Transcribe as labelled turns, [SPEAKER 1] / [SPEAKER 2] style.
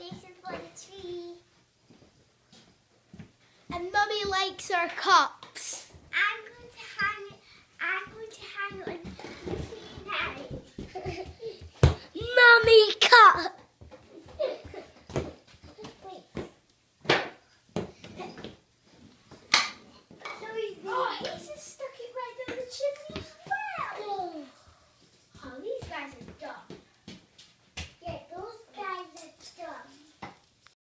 [SPEAKER 1] decoration for the tree.
[SPEAKER 2] And Mummy likes our cups.
[SPEAKER 1] I'm going to hang it on the tree now.
[SPEAKER 2] Mummy cup.